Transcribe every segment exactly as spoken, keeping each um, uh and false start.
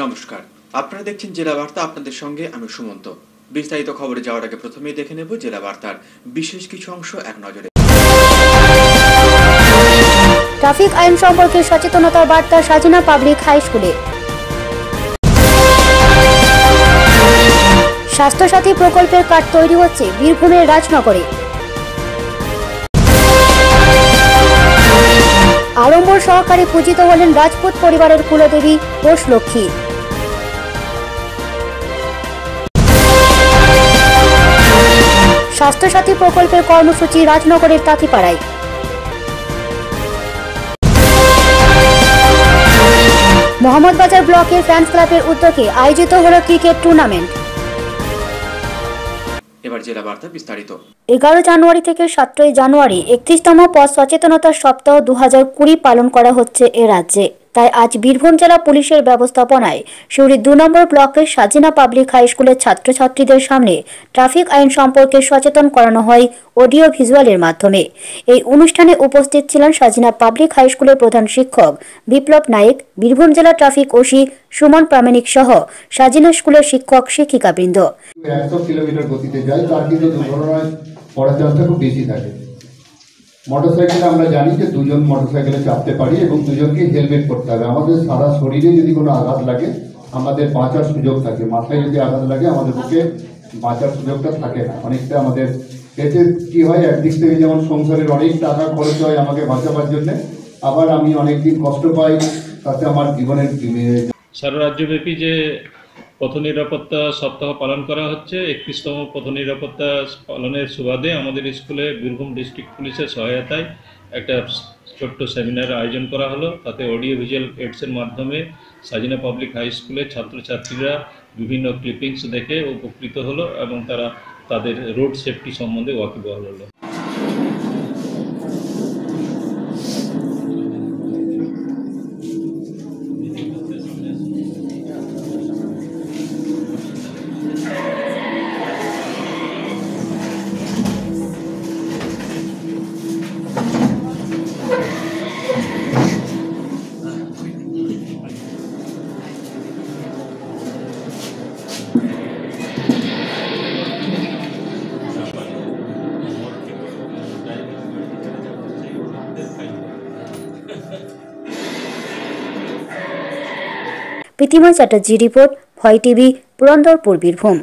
নমস্কার, আপনারা দেখছেন জেলা বার্তা। আপনাদের সঙ্গে আমি সুমন্ত। বিস্তারিত খবরে যাওয়ার আগে প্রথমেই দেখে নেব জেলা বার্তার বিশেষ কিছু অংশ এক নজরে। ট্রাফিক আইন সম্পর্কে সচেতনতার বার্তা সাজিনা পাবলিক হাই স্কুলে। স্বাস্থ্যসাথী প্রকল্পের কার্ড তৈরি হচ্ছে বীরভূমের রাজনগরে। আড়ম্বর সহকারে পূজিত হলেন রাজপুত পরিবারের কুলদেবী কোষলক্ষ্মী। স্বাস্থ্যসাথী প্রকল্পের কর্মসূচি রাজনগরের তাঁতিপাড়ায়। মোহাম্মদবাজার ব্লকের ফ্যান্স ক্লাবের উদ্যোগে আয়োজিত হল ক্রিকেট টুর্নামেন্ট। এবার জেলা বার্তা বিস্তারিত। এগারো জানুয়ারি থেকে সতেরোই জানুয়ারি একত্রিশতম পথ সচেতনতা সপ্তাহ দু হাজার কুড়ি পালন করা হচ্ছে এ রাজ্যে। তাই আজ বীরভূম জেলা পুলিশের ব্যবস্থাপনায় সিউড়ি দু নম্বর ব্লকের সাজিনা পাবলিক হাই স্কুলের ছাত্রছাত্রীদের সামনে ট্রাফিক আইন সম্পর্কে সচেতন করানো হয় অডিও ভিজুয়ালের মাধ্যমে। এই অনুষ্ঠানে উপস্থিত ছিলেন সাজিনা পাবলিক হাই স্কুলের প্রধান শিক্ষক বিপ্লব নায়েক, বীরভূম জেলা ট্রাফিক ওসি সুমন প্রামাণিক সহ সাজিনা স্কুলের শিক্ষক শিক্ষিকাবৃন্দ। একশো কিলোমিটার গতিতে যায়, তার কিন্তু দুর্ঘটনায় পড়ার চান্সটা খুব বেশি থাকে। মোটরসাইকেলে আমরা জানি যে দুজন মোটরসাইকেলে চাপতে পারি এবং দুজনকে হেলমেট করতে হবে। আমাদের সারা শরীরে যদি কোনো আঘাত লাগে আমাদের বাঁচার সুযোগ থাকে, মাথায় যদি আঘাত লাগে আমাদের বুকে বাঁচার সুযোগটা থাকে না। অনেকটা আমাদের এতে কি হয়, একদিক থেকে যেমন সংসারের অনেক টাকা খরচ হয় আমাকে বাঁচাবার জন্যে, আবার আমি অনেকদিন কষ্ট পাই, তাতে আমার জীবনের সারা রাজ্যব্যাপী যে পথ নিরাপত্তা সপ্তাহ পালন করা হচ্ছে, একত্রিশতম পথ নিরাপত্তা পালনের সুবাদে আমাদের স্কুলে বীরভূম ডিস্ট্রিক্ট পুলিশের সহায়তায় একটা ছোট্ট সেমিনার আয়োজন করা হলো। তাতে অডিও ভিজুয়াল এডসের মাধ্যমে সাজিনা পাবলিক হাই স্কুলের ছাত্রছাত্রীরা বিভিন্ন ক্লিপিংস দেখে উপকৃত হলো এবং তারা তাদের রোড সেফটি সম্বন্ধে ওয়াকিবহাল হলো। Pritimoy Chatterjee report, Bhoy TV, Purandarpur, Birbhum.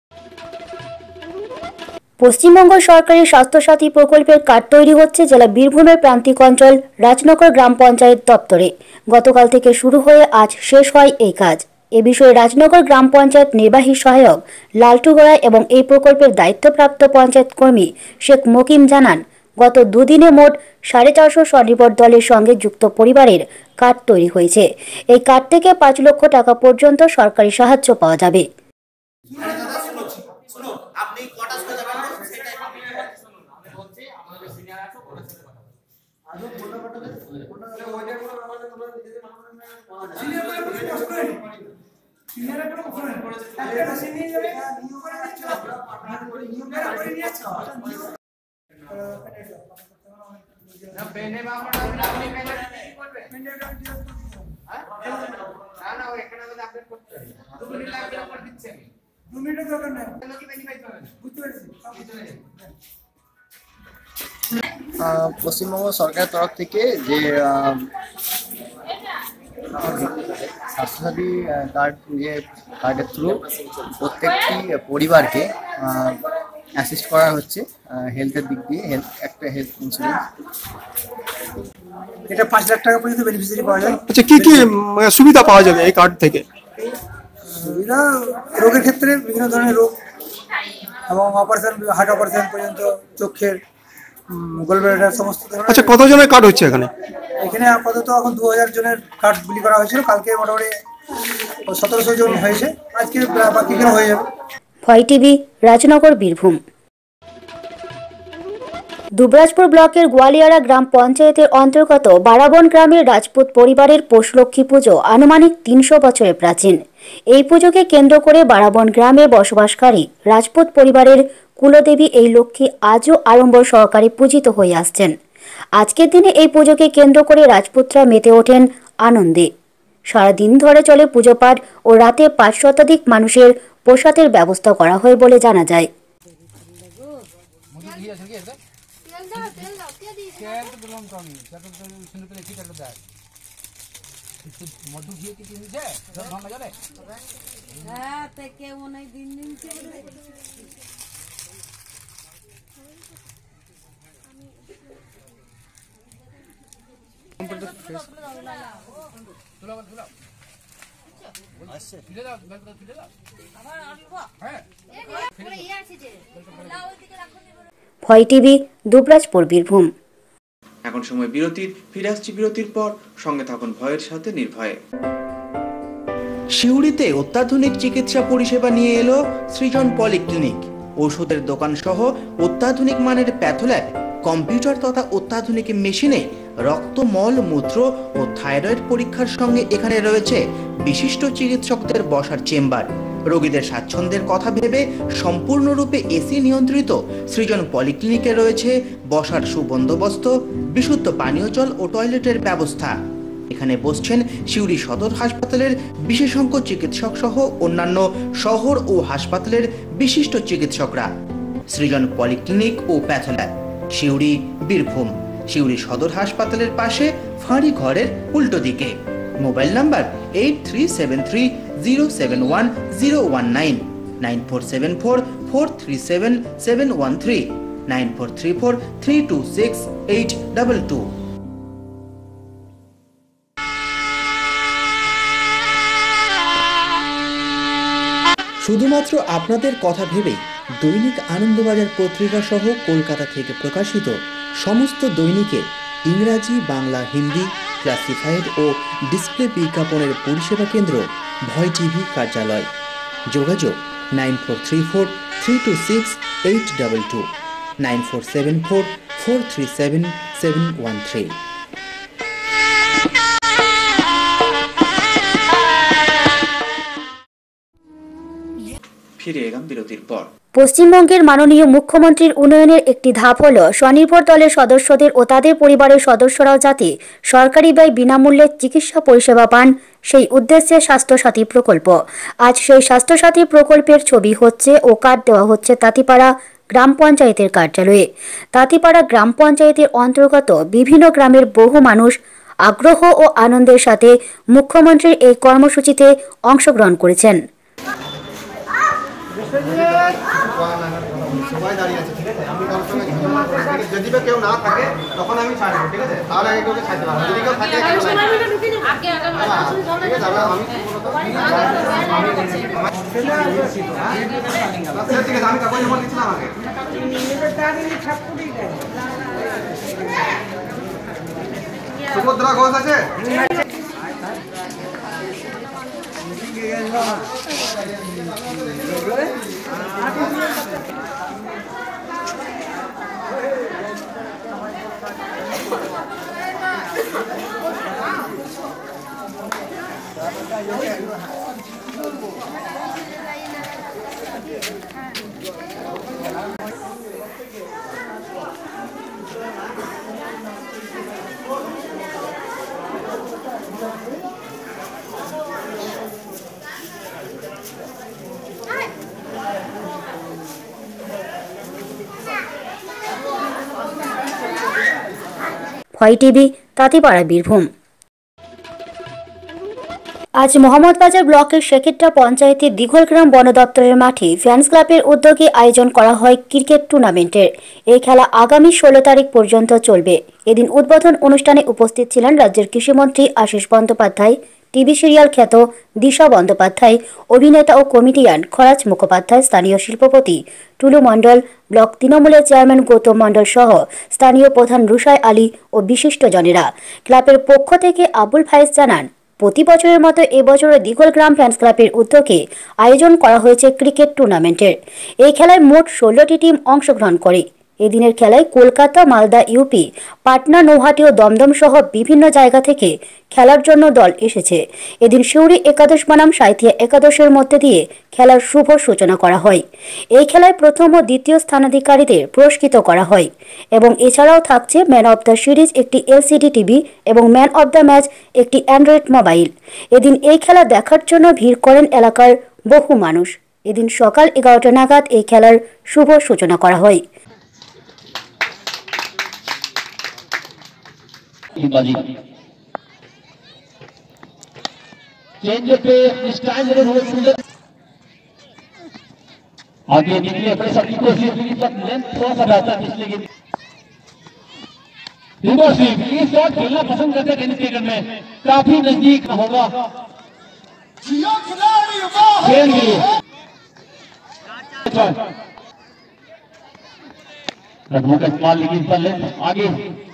পশ্চিমবঙ্গ সরকারের স্বাস্থ্যসাথী প্রকল্পের কার্ড তৈরি হচ্ছে জেলা বীরভূমের প্রান্তিক অঞ্চল রাজনগর গ্রাম পঞ্চায়েত দপ্তরে। গতকাল থেকে শুরু হয়ে আজ শেষ হয় এই কাজ। এ বিষয়ে রাজনগর গ্রাম পঞ্চায়েত নির্বাহী সহায়ক লালটু গোড়াই এবং এই প্রকল্পের দায়িত্বপ্রাপ্ত পঞ্চায়েত কর্মী শেখ মকিম জানান, গত দুদিনে মোট সাড়ে চারশো স্বনির্ভর দলের সঙ্গে যুক্ত পরিবারের কার্ড তৈরি হয়েছে। এই কার্ড থেকে পাঁচ লক্ষ টাকা পর্যন্ত সরকারি সাহায্য পাওয়া যাবে। পশ্চিমবঙ্গ সরকারের তরফ থেকে যে স্বাস্থ্যসাথী কার্ড যে কার্ডের থ্রু প্রত্যেকটি পরিবারকে অ্যাসিস্ট করা হচ্ছে হেলথের দিক দিয়ে, হেলথ একটা হেলথ ইন্স্যুরেন্স। এটা পাঁচ লাখ টাকা পর্যন্ত বেনিফিশিয়ারি পাওয়া যায়। আচ্ছা, কি কি সুবিধা পাওয়া যাবে এই কার্ড থেকে? সুবিধা রোগের ক্ষেত্রে বিভিন্ন ধরনের রোগ এবং অপারেশন, হার্ট অপারেশন পর্যন্ত, চোখের, গোলব্লাডার সমস্ত ধরনের। আচ্ছা, কতজনের কার্ড হচ্ছে এখানে? এখানে আপাতত এখন দু হাজার জনের কার্ড বিলি করা হয়েছিল। কালকে মোটামুটি সতেরোশো জন হয়েছে, আজকে বাকিগুলো হয়ে যাবে। ভয় টিভি, রাজনগর, বীরভূম। দুবরাজপুর ব্লকের গোয়ালিয়ারা গ্রাম পঞ্চায়েতের অন্তর্গত বারাবন গ্রামের রাজপুত পরিবারের পৌষলক্ষ্মী পুজো আনুমানিক তিনশো বছরের প্রাচীন। এই পুজোকে কেন্দ্র করে বারাবন গ্রামে বসবাসকারী রাজপুত পরিবারের কুলদেবী এই লক্ষ্মী আজও আড়ম্বর সহকারে পূজিত হয়ে আসছেন। আজকের দিনে এই পুজোকে কেন্দ্র করে রাজপুতরা মেতে ওঠেন আনন্দে। সারাদিন ধরে চলে পুজো পাঠ ও রাতে পাঁচ শতাধিক মানুষের প্রসাদের ব্যবস্থা করা হয় বলে জানা যায়। ভয় টিভি, দুবরাজপুর, বীরভূম। এখন সময় বিরতির, ফিরে আসছি বিরতির পর। সঙ্গে থাকুন ভয়ের সাথে নির্ভয়ে। সিউড়িতে অত্যাধুনিক চিকিৎসা পরিষেবা নিয়ে এলো সৃজন পলিক্লিনিক। ওষুধের দোকান সহ অত্যাধুনিক মানের প্যাথোল্যাব, কম্পিউটার তথা অত্যাধুনিক মেশিনে রক্ত, মল, মূত্র ও থাইরয়েড পরীক্ষার সঙ্গে এখানে রয়েছে বিশিষ্ট চিকিৎসকদের বসার চেম্বার। রোগীদের স্বাচ্ছন্দ্যের কথা ভেবে সম্পূর্ণরূপে এসি নিয়ন্ত্রিত সৃজন পলিক্লিনিকে রয়েছে বসার সুবন্দোবস্ত, বিশুদ্ধ পানীয় জল ও টয়লেটের ব্যবস্থা। এখানে বসছেন সিউড়ি সদর হাসপাতালের বিশেষজ্ঞ চিকিৎসক সহ অন্যান্য শহর ও হাসপাতালের বিশিষ্ট চিকিৎসকরা। সৃজন পলিক্লিনিক ও প্যাথোল্যাব, সিউড়ি, বীরভূম। সিউড়ি সদর হাসপাতালের পাশে ফাঁড়ি ঘরের উল্টো দিকে। Mobile number eight three seven three zero seven one zero one nine, nine four seven four four three seven seven one three, nine four three four three two six eight double two. শুধুমাত্র আপনাদের কথা ভেবেই দৈনিক আনন্দবাজার পত্রিকা সহ কলকাতা থেকে প্রকাশিত সমস্ত দৈনিকে ইংরাজি, বাংলা, হিন্দি, ক্লাসিফাইড ও ডিসপ্লে বিজ্ঞাপনের পরিষেবা কেন্দ্র ভয় টিভি কার্যালয়। যোগাযোগ nine four three four three two six eight double two, nine four seven four four three seven seven one three. ফিরে এলাম বিরতির পর। পশ্চিমবঙ্গের মাননীয় মুখ্যমন্ত্রীর উন্নয়নের একটি ধাপ হল স্বনির্ভর দলের সদস্যদের ও তাদের পরিবারের সদস্যরাও যাতে সরকারি ব্যয় বিনামূল্যে চিকিৎসা পরিষেবা পান, সেই উদ্দেশ্যে স্বাস্থ্যসাথী প্রকল্প। আজ সেই স্বাস্থ্যসাথী প্রকল্পের ছবি হচ্ছে ও কার্ড দেওয়া হচ্ছে তাঁতিপাড়া গ্রাম পঞ্চায়েতের কার্যালয়ে। তাঁতিপাড়া গ্রাম পঞ্চায়েতের অন্তর্গত বিভিন্ন গ্রামের বহু মানুষ আগ্রহ ও আনন্দের সাথে মুখ্যমন্ত্রীর এই কর্মসূচিতে অংশগ্রহণ করেছেন। সবাই দাঁড়িয়ে আছে, ঠিক আছে? আমি কারোর সঙ্গে ঝামেলা করব না, যদি বা কেউ না থাকে তখন আমি ছাড়ব, ঠিক আছে? তার আগে কেউ ছাড়তে পারবো না, যদি কেউ থাকে আগে আগে ঠিক আছে? আমি কি বলতো ঠিক আছে, আমি কাগজ জমা দিচ্ছিলাম আগে। সুভদ্রা ঘোষ আছে? ভয় টিভি, তাঁতিপাড়া, বীরভূম। আজ মোহাম্মদবাজার ব্লকের শেখিরটা পঞ্চায়েতের দিঘলগ্রাম বন দপ্তরের মাঠে ফ্যান্স ক্লাবের উদ্যোগে আয়োজন করা হয় ক্রিকেট টুর্নামেন্টের। এই খেলা আগামী ষোলো তারিখ পর্যন্ত চলবে। এদিন উদ্বোধন অনুষ্ঠানে উপস্থিত ছিলেন রাজ্যের কৃষিমন্ত্রী আশিস বন্দ্যোপাধ্যায়, টিভি সিরিয়াল খ্যাত দিশা বন্দ্যোপাধ্যায়, অভিনেতা ও কমেডিয়ান খরাজ মুখোপাধ্যায়, স্থানীয় শিল্পপতি টুলু মণ্ডল, ব্লক তৃণমূলের চেয়ারম্যান গৌতম মণ্ডল সহ স্থানীয় প্রধান রুশাই আলী ও বিশিষ্টজনেরা। ক্লাবের পক্ষ থেকে আবুল ফায়েজ জানান, প্রতি বছরের মতো এবছরে দিঘলগ্রাম ফ্যান্স ক্লাবের উদ্যোগে আয়োজন করা হয়েছে ক্রিকেট টুর্নামেন্টের। এই খেলায় মোট ষোলোটি টিম অংশগ্রহণ করে। এদিনের খেলায় কলকাতা, মালদা, ইউপি, পাটনা, নৌহাটি ও দমদম সহ বিভিন্ন জায়গা থেকে খেলার জন্য দল এসেছে। এদিন সিউড়ি একাদশ বনাম সাঁইথিয়া একাদশের মধ্যে দিয়ে খেলার শুভ সূচনা করা হয়। এই খেলায় প্রথম ও দ্বিতীয় স্থানাধিকারীদের পুরস্কৃত করা হয় এবং এছাড়াও থাকছে ম্যান অব দ্য সিরিজ একটি এলসিডি টিভি এবং ম্যান অব দ্য ম্যাচ একটি অ্যান্ড্রয়েড মোবাইল। এদিন এই খেলা দেখার জন্য ভিড় করেন এলাকার বহু মানুষ। এদিন সকাল এগারোটা নাগাদ এই খেলার শুভ সূচনা করা হয়। आगे निकले अपने सभी कोशिश लेंथ थोड़ा सा बेहतर पिछले की ये शॉट खेलना पसंद करते टेनिस क्रिकेट में काफी नजदीक होगा खेल लिए रखने का इस्तेमाल लेकिन पर लेंथ आगे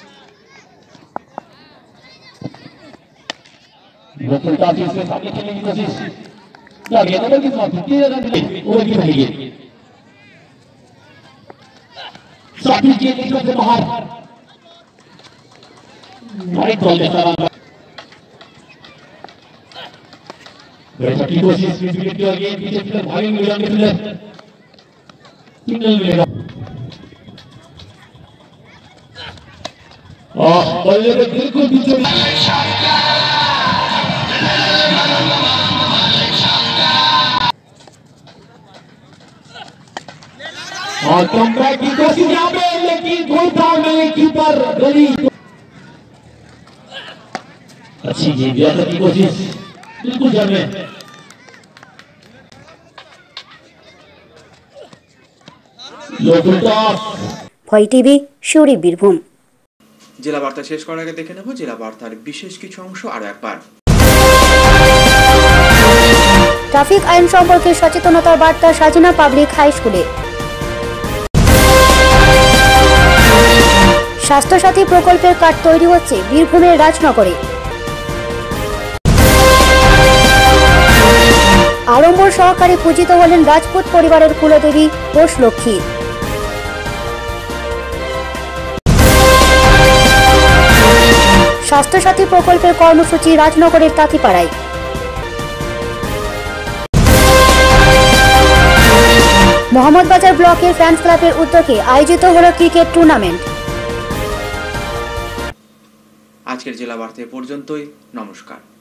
काफी इसमें सामने खेलने की कोशिश आगे नंबर की समाप्ति ओवर की रहेगी साथी के निकल से बाहर राइट बॉल में सारा वैसा की कोशिश विकेट की और ये पीछे की तरफ भागेंगे मिलान के प्लेयर सिंगल मिलेगा और बल्ले पे बिल्कुल पीछे और कमबैक की कोशिश यहाँ पे लेकिन गोल था में कीपर गली अच्छी गेंद की कोशिश बिल्कुल जड़ में ভয় টিভি সিউড়ি বীরভূম। জেলা বার্তা শেষ করার আগে দেখে নেব জেলা বার্তার বিশেষ কিছু অংশ আরো একবার। ট্রাফিক আইন সম্পর্কে সচেতনতার বার্তা সাজিনা পাবলিক হাই স্কুলে। স্বাস্থ্যসাথী প্রকল্পের কার্ড তৈরি হচ্ছে বীরভূমের রাজনগরে। আড়ম্বর সহকারে পূজিত হলেন রাজপুত পরিবারের কুলদেবী কোষ লক্ষ্মী। স্বাস্থ্যসাথী প্রকল্পের কর্মসূচি রাজনগরের তাঁতিপাড়ায়। মোহাম্মদবাজার ব্লকের ফ্যান্স ক্লাবের উদ্যোগে আয়োজিত হল ক্রিকেট টুর্নামেন্ট। আজকের জেলা বার্তা পর্যন্তই। নমস্কার।